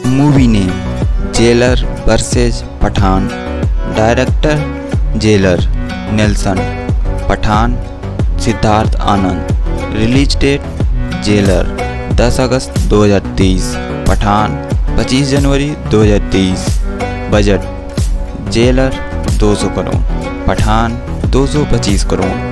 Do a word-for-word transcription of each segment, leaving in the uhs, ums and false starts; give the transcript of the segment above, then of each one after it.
Movie name Jailer versus Pathaan. Director Jailer Nelson. Pathaan Siddharth Anand. Release date Jailer दस अगस्त दो हज़ार तेईस। पठान पच्चीस जनवरी दो हज़ार तेईस। बजट जेलर दो सौ करोड़, पठान दो सौ पच्चीस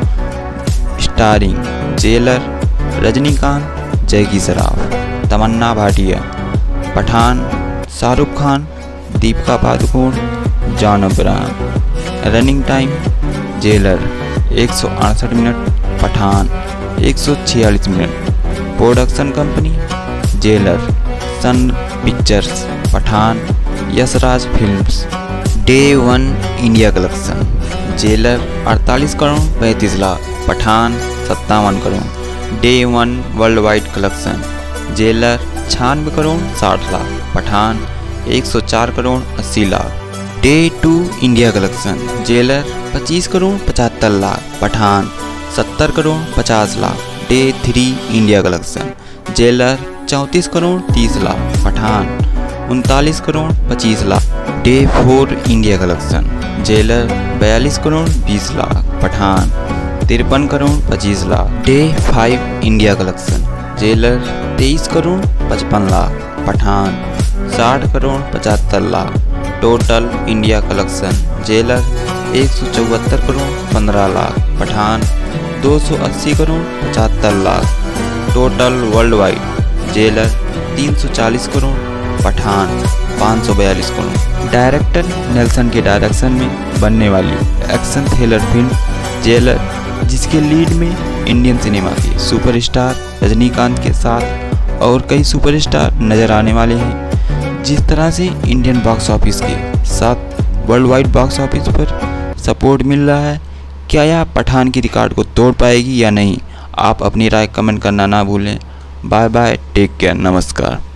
crore. Starring Jailer Rajinikanth, Jackie Shroff, Tamannaah Bhatia. Pathaan Shahrukh Khan, Deepika Padukone, John Abraham. Running time Jailer एक सौ अड़सठ मिनट, पठान एक सौ छियालीस minute. Production company Jailer Sun Pictures, Pathaan Yashraj films. Day one India collection Jailer अड़तालीस करोड़ पैंतीस लाख, पठान सत्तावन crore. Day one world wide collection Jailer छियानवे करोड़ साठ लाख, पठान एक सौ चार करोड़ अस्सी lakh. Day two India collection Jailer पच्चीस करोड़ पचहत्तर लाख, पठान सत्तर करोड़ पचास lakh. Day three India collection Jailer चौंतीस करोड़ तीस लाख, पठान उनतालीस करोड़ पच्चीस lakh. Day four India collection Jailer बयालीस करोड़ बीस लाख, पठान तिरपन करोड़ पच्चीस lakh. Day five India collection Jailer तेईस करोड़ पचपन लाख, पठान साठ करोड़ पचहत्तर lakh. Total India collection Jailer एक सौ चौहत्तर करोड़ पंद्रह लाख, पठान दो सौ अस्सी करोड़ पचहत्तर lakh. Total world wide Jailer तीन सौ चालीस करोड़, पठान पाँच सौ बयालीस करोड़। डायरेक्टर नेल्सन के डायरेक्शन में बनने वाली एक्शन थ्रिलर फिल्म जेलर, जिसके लीड में इंडियन सिनेमा के सुपरस्टार रजनीकांत के साथ और कई सुपरस्टार नजर आने वाले हैं। जिस तरह से इंडियन बॉक्स ऑफिस के साथ वर्ल्ड वाइड बॉक्स ऑफिस पर सपोर्ट मिल रहा है, क्या यह पठान की रिकॉर्ड को तोड़ पाएगी या नहीं? आप अपनी राय कमेंट करना ना भूलें। बाय बाय, टेक केयर, नमस्कार।